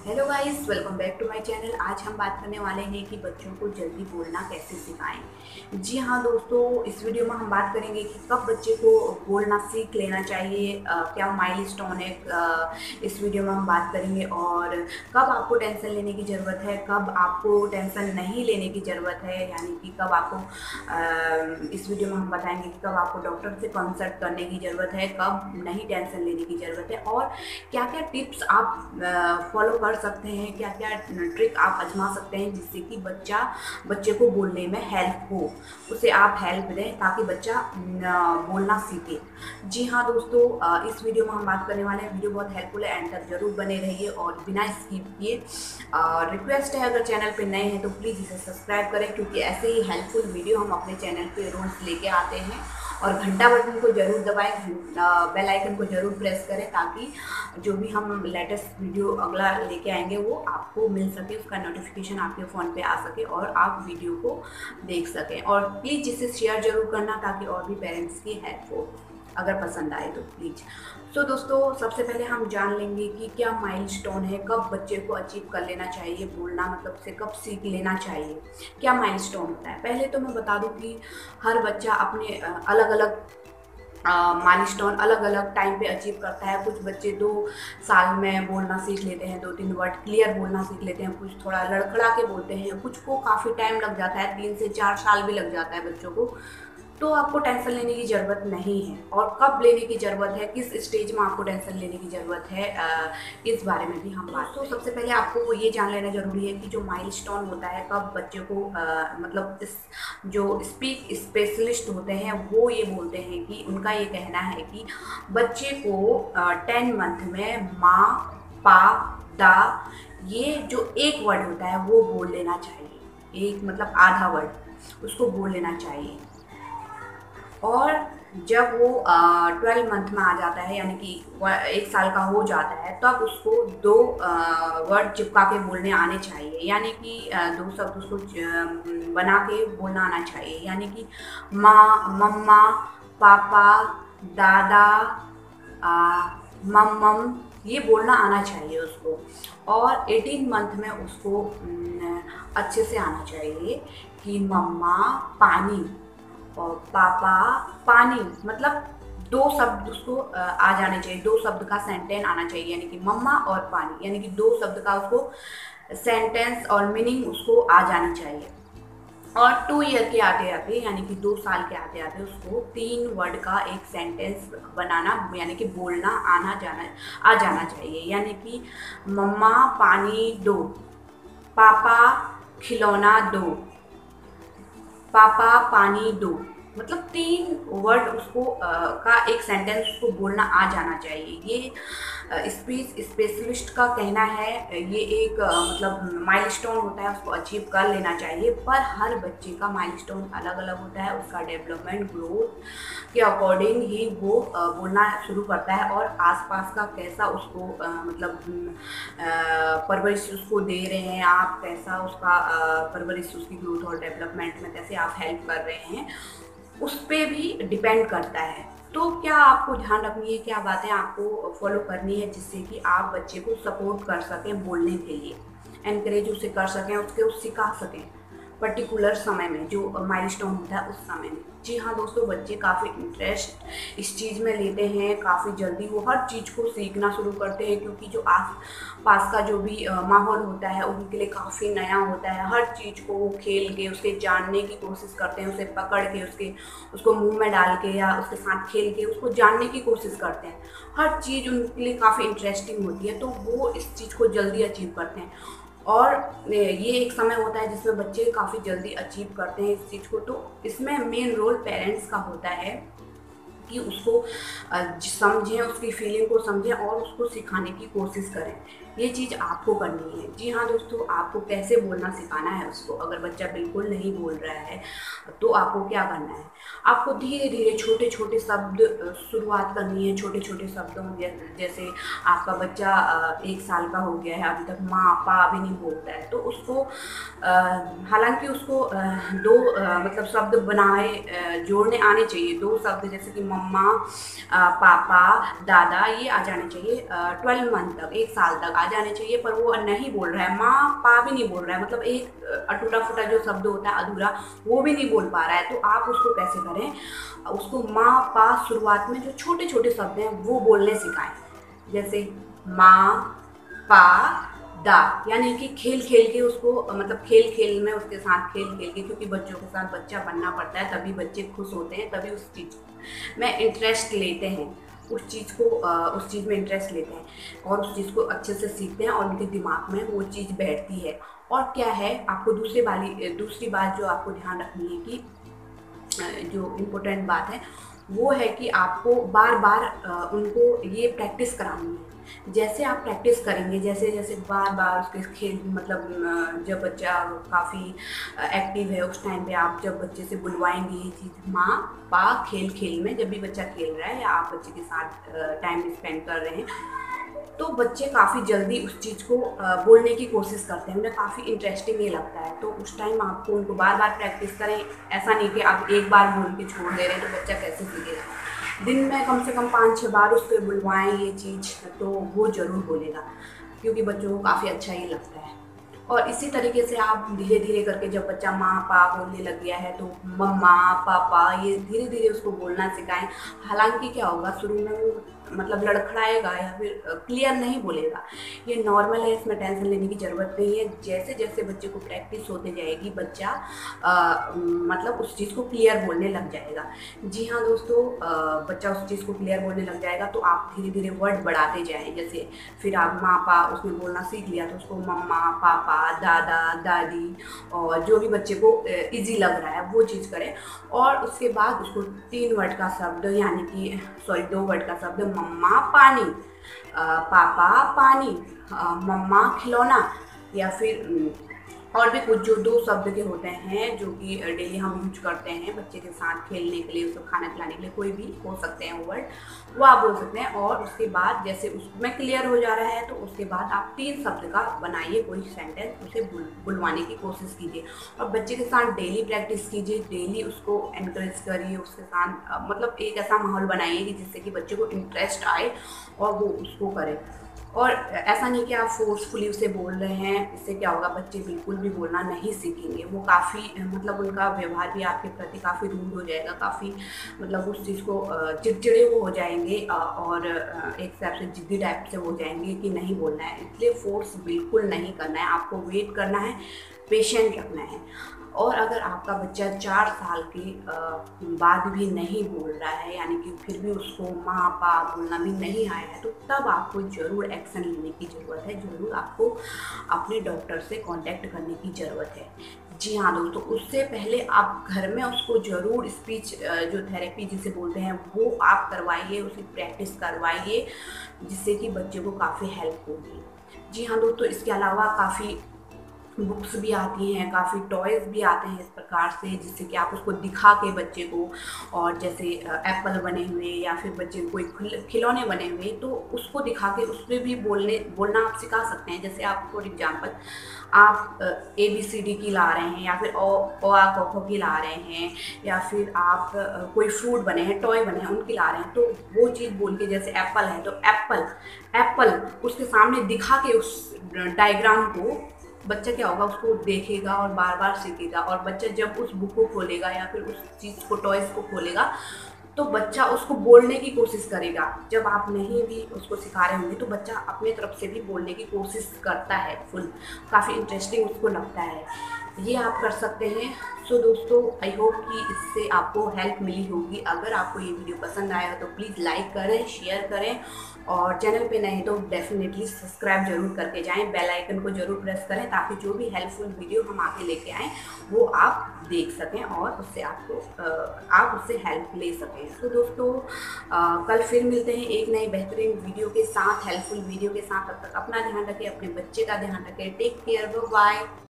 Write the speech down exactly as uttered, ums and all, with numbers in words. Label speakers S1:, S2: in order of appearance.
S1: Hello guys, welcome back to my channel. आज हम बात करने वाले हैं कि बच्चों को जल्दी बोलना कैसे सिखाएं। जी हाँ दोस्तों, इस वीडियो में हम बात करेंगे कि कब बच्चे को बोलना सीख लेना चाहिए, अ, क्या माइलस्टोन है। अ, इस वीडियो में हम बात करेंगे और कब आपको टेंशन लेने की ज़रूरत है, कब आपको टेंशन नहीं लेने की ज़रूरत है, यानी कि कब आपको अ, इस वीडियो में हम बताएंगे कि कब आपको डॉक्टर से कंसल्ट करने की ज़रूरत है, कब नहीं टेंशन लेने की ज़रूरत है और क्या क्या टिप्स आप फॉलो कर सकते हैं, क्या क्या ट्रिक आप आजमा सकते हैं जिससे कि बच्चा बच्चे को बोलने में हेल्प हो, उसे आप हेल्प दें ताकि बच्चा न, बोलना सीखे। जी हाँ दोस्तों, अ, इस वीडियो में हम बात करने वाले हैं। वीडियो बहुत हेल्पफुल है, एंड तक जरूर बने रहिए और बिना स्किप किए। रिक्वेस्ट है, अगर चैनल पे नए हैं तो प्लीज़ इसे सब्सक्राइब करें, क्योंकि ऐसे ही हेल्पफुल वीडियो हम अपने चैनल पे रोज़ लेके आते हैं। और घंटा बटन को जरूर दबाएं, बेल आइकन को जरूर प्रेस करें ताकि जो भी हम लेटेस्ट वीडियो अगला लेके आएंगे वो आपको मिल सके, उसका नोटिफिकेशन आपके फ़ोन पे आ सके और आप वीडियो को देख सकें। और प्लीज़ इसे शेयर जरूर करना ताकि और भी पेरेंट्स की हेल्प हो, अगर पसंद आए तो प्लीज़। सो so, दोस्तों, सबसे पहले हम जान लेंगे कि क्या माइलस्टोन है, कब बच्चे को अचीव कर लेना चाहिए बोलना, मतलब से कब सीख लेना चाहिए, क्या माइलस्टोन होता है। पहले तो मैं बता दूं कि हर बच्चा अपने अलग अलग माइलस्टोन अलग अलग टाइम पे अचीव करता है। कुछ बच्चे दो साल में बोलना सीख लेते हैं, दो तीन वर्ड क्लियर बोलना सीख लेते हैं, कुछ थोड़ा लड़खड़ा के बोलते हैं, कुछ को काफ़ी टाइम लग जाता है, तीन से चार साल भी लग जाता है बच्चों को। तो आपको टेंशन लेने की ज़रूरत नहीं है। और कब लेने की ज़रूरत है, किस स्टेज में आपको टेंशन लेने की ज़रूरत है, इस बारे में भी हम बात। तो सबसे पहले आपको ये जान लेना ज़रूरी है कि जो माइलस्टोन होता है, कब बच्चे को आ, मतलब इस जो स्पीक स्पेशलिस्ट होते हैं वो ये बोलते हैं कि उनका ये कहना है कि बच्चे को टेन मंथ में माँ, पा, दा, ये जो एक वर्ड होता है वो बोल लेना चाहिए। एक मतलब आधा वर्ड उसको बोल लेना चाहिए। और जब वो ट्वेल्व मंथ में आ जाता है, यानी कि एक साल का हो जाता है, तब तो उसको दो वर्ड चिपका के बोलने आने चाहिए, यानी कि आ, दो शब्द उसको बना के बोलना आना चाहिए, यानी कि माँ, मम्मा, पापा, दादा, मम्मम, ये बोलना आना चाहिए उसको। और एटीन मंथ में उसको अच्छे से आना चाहिए कि मम्मा पानी और पापा पानी, मतलब दो शब्द उसको आ जाने चाहिए, दो शब्द का सेंटेंस आना चाहिए, यानी कि मम्मा और पानी, यानी कि दो शब्द का उसको सेंटेंस और मीनिंग उसको आ जानी चाहिए। और टू ईयर के आते आते, यानी कि दो साल के आते आते उसको तीन वर्ड का एक सेंटेंस बनाना, यानी कि बोलना आना जाना आ जाना चाहिए, यानी कि मम्मा पानी दो, पापा खिलौना दो, पापा पानी दो, मतलब तीन वर्ड उसको आ, का एक सेंटेंस उसको बोलना आ जाना चाहिए। ये स्पीच स्पेशलिस्ट का कहना है। ये एक आ, मतलब माइलस्टोन होता है, उसको अचीव कर लेना चाहिए। पर हर बच्चे का माइलस्टोन अलग अलग होता है, उसका डेवलपमेंट ग्रोथ के अकॉर्डिंग ही वो आ, बोलना शुरू करता है। और आसपास का कैसा उसको आ, मतलब परवरिश उसको दे रहे हैं आप, कैसा उसका परवरिश उसकी ग्रोथ और डेवलपमेंट में कैसे आप हेल्प कर रहे हैं, उस पर भी डिपेंड करता है। तो क्या आपको ध्यान रखनी है, क्या बातें आपको फॉलो करनी है जिससे कि आप बच्चे को सपोर्ट कर सकें बोलने के लिए, एनकरेज उसे कर सकें, उसके उस सिखा सकें पर्टिकुलर समय में, जो माइलस्टोन होता है उस समय में। जी हाँ दोस्तों, बच्चे काफ़ी इंटरेस्ट इस चीज़ में लेते हैं, काफ़ी जल्दी वो हर चीज़ को सीखना शुरू करते हैं, क्योंकि जो आस पास का जो भी माहौल होता है उनके लिए काफ़ी नया होता है। हर चीज़ को वो खेल के उसके जानने की कोशिश करते हैं, उसे पकड़ के उसके उसको मुंह में डाल के या उसके साथ खेल के उसको जानने की कोशिश करते हैं। हर चीज़ उनके लिए काफ़ी इंटरेस्टिंग होती है, तो वो इस चीज़ को जल्दी अचीव करते हैं। और ये एक समय होता है जिसमें बच्चे काफ़ी जल्दी अचीव करते हैं इस चीज़ को। तो इसमें मेन रोल पेरेंट्स का होता है कि उसको समझें, उसकी फीलिंग को समझें और उसको सिखाने की कोशिश करें। ये चीज़ आपको करनी है। जी हाँ दोस्तों, आपको कैसे बोलना सिखाना है उसको। अगर बच्चा बिल्कुल नहीं बोल रहा है तो आपको क्या करना है, आपको धीरे धीरे छोटे छोटे शब्द शुरुआत करनी है, छोटे छोटे शब्दों। जैसे आपका बच्चा एक साल का हो गया है, अभी तक माँ पा भी नहीं बोलता है, तो उसको हालांकि उसको दो मतलब शब्द बनाए जोड़ने आने चाहिए, दो शब्द जैसे कि मम्मा, पापा, दादा ये आ जाने चाहिए। ट्वेल्व मंथ तक, एक साल तक आ जाने चाहिए, पर वो नहीं बोल रहा है, माँ पा भी नहीं बोल रहा है, मतलब एक अटूटा फुटा जो शब्द होता है अधूरा वो भी नहीं बोल पा रहा है। तो आप उसको कैसे करें, उसको माँ पा शुरुआत में जो छोटे छोटे शब्द हैं वो बोलने सिखाएं, जैसे माँ पा दा, यानी कि खेल खेल के उसको, मतलब खेल खेल में उसके साथ खेल खेल के, क्योंकि बच्चों के साथ बच्चा बनना पड़ता है, तभी बच्चे खुश होते हैं, तभी उस चीज़ में इंटरेस्ट लेते हैं, उस चीज़ को उस चीज़ में इंटरेस्ट लेते हैं और उस चीज़ को अच्छे से सीखते हैं और उनके दिमाग में वो चीज़ बैठती है। और क्या है, आपको दूसरी वाली दूसरी बात जो आपको ध्यान रखनी है कि जो इम्पोर्टेंट बात है वो है कि आपको बार बार उनको ये प्रैक्टिस करानी है। जैसे आप प्रैक्टिस करेंगे, जैसे जैसे बार बार उसके खेल, मतलब जब बच्चा काफ़ी एक्टिव है उस टाइम पे आप जब बच्चे से बुलवाएंगे ये चीज़ माँ पा खेल खेल में, जब भी बच्चा खेल रहा है या आप बच्चे के साथ टाइम स्पेंड कर रहे हैं, तो बच्चे काफ़ी जल्दी उस चीज़ को बोलने की कोशिश करते हैं, उन्हें काफ़ी इंटरेस्टिंग ये लगता है। तो उस टाइम आपको उनको बार बार प्रैक्टिस करें, ऐसा नहीं कि आप एक बार बोल के छोड़ दे रहे हैं तो बच्चा कैसे सीखेगा। दिन में कम से कम पाँच छः बार उसको बुलवाएं ये चीज़, तो वो ज़रूर बोलेगा, क्योंकि बच्चों को काफ़ी अच्छा ये लगता है। और इसी तरीके से आप धीरे धीरे करके जब बच्चा माँ पा बोलने लग गया है तो मम्मा पापा ये धीरे धीरे उसको बोलना सिखाएं। हालांकि क्या होगा, शुरू में वो मतलब लड़खड़ाएगा या फिर क्लियर नहीं बोलेगा, ये नॉर्मल है, इसमें टेंशन लेने की ज़रूरत नहीं है। जैसे जैसे बच्चे को प्रैक्टिस होते जाएगी बच्चा आ, मतलब उस चीज़ को क्लियर बोलने लग जाएगा। जी हाँ दोस्तों, आ, बच्चा उस चीज़ को क्लियर बोलने लग जाएगा तो आप धीरे धीरे वर्ड बढ़ाते जाएं। जैसे फिर आप माँ पा उसने बोलना सीख लिया तो उसको मम्मा पापा दादा दादी और जो भी बच्चे को ईजी लग रहा है वो चीज़ करें। और उसके बाद उसको तीन वर्ड का शब्द, यानी कि सॉरी दो वर्ड का शब्द, मम्मा पानी, पापा पानी, मम्मा खिलौना, या फिर और भी कुछ जो दो शब्द के होते हैं जो कि डेली हम यूज करते हैं बच्चे के साथ खेलने के लिए, उसको खाना खिलाने के लिए, कोई भी हो सकते हैं वो वर्ड, वो आप बोल सकते हैं। और उसके बाद जैसे उसमें क्लियर हो जा रहा है तो उसके बाद आप तीन शब्द का बनाइए कोई सेंटेंस, उसे बुल, बुलवाने की कोशिश कीजिए और बच्चे के साथ डेली प्रैक्टिस कीजिए, डेली उसको एनकरेज करिए, उसके साथ मतलब एक ऐसा माहौल बनाइए कि जिससे कि बच्चे को इंटरेस्ट आए और वो उसको करे। और ऐसा नहीं कि आप फोर्सफुली उसे बोल रहे हैं, इससे क्या होगा, बच्चे बिल्कुल भी बोलना नहीं सीखेंगे, वो काफ़ी मतलब उनका व्यवहार भी आपके प्रति काफ़ी रूड हो जाएगा, काफ़ी मतलब उस चीज़ को चिड़चिड़े वो हो जाएंगे और एक हिसाब से जिद्दी टाइप से हो जाएंगे कि नहीं बोलना है। इसलिए फोर्स बिल्कुल नहीं करना है, आपको वेट करना है, पेशेंट रखना है। और अगर आपका बच्चा चार साल के बाद भी नहीं बोल रहा है, यानी कि फिर भी उसको माँ पा बोलना भी नहीं आया है, तो तब आपको ज़रूर एक्शन लेने की ज़रूरत है, ज़रूर आपको अपने डॉक्टर से कांटेक्ट करने की ज़रूरत है। जी हाँ दोस्तों, उससे पहले आप घर में उसको ज़रूर स्पीच जो थेरेपी जिसे बोलते हैं वो आप करवाइए, उसकी प्रैक्टिस करवाइए, जिससे कि बच्चे को काफ़ी हेल्प होगी। जी हाँ दोस्तों, इसके अलावा काफ़ी बुक्स भी आती हैं, काफ़ी टॉयज़ भी आते हैं इस प्रकार से, जिससे कि आप उसको दिखा के बच्चे को, और जैसे एप्पल बने हुए या फिर बच्चे को कोई खिलौने बने हुए, तो उसको दिखा के उस पर भी बोलने बोलना आप सिखा सकते हैं। जैसे आप फॉर एग्जांपल आप ए बी सी डी की ला रहे हैं, या फिर ओ ओ आ क ख की ला रहे हैं, या फिर आप कोई फ्रूट बने हैं, टॉय बने हैं, उनकी ला रहे हैं, तो वो चीज़ बोल के, जैसे एप्पल है तो एप्पल एप्पल उसके सामने दिखा के उस डायग्राम को, बच्चा क्या होगा, उसको देखेगा और बार बार सीखेगा। और बच्चा जब उस बुक को खोलेगा या फिर उस चीज़ को, टॉयज़ को खोलेगा, तो बच्चा उसको बोलने की कोशिश करेगा। जब आप नहीं भी उसको सिखा रहे होंगे तो बच्चा अपने तरफ से भी बोलने की कोशिश करता है, फुल काफ़ी इंटरेस्टिंग उसको लगता है। ये आप कर सकते हैं। सो दोस्तों, आई होप कि इससे आपको हेल्प मिली होगी। अगर आपको ये वीडियो पसंद आया तो प्लीज़ लाइक करें, शेयर करें, और चैनल पे नए तो डेफिनेटली सब्सक्राइब जरूर करके जाएं, बेल आइकन को जरूर प्रेस करें, ताकि जो भी हेल्पफुल वीडियो हम आगे लेके आएँ वो आप देख सकें और उससे आपको आप उससे हेल्प ले सकें। तो दोस्तों, आ, कल फिर मिलते हैं एक नई बेहतरीन वीडियो के साथ, हेल्पफुल वीडियो के साथ। तब तक अपना ध्यान रखें, अपने बच्चे का ध्यान रखें। Take care, bye.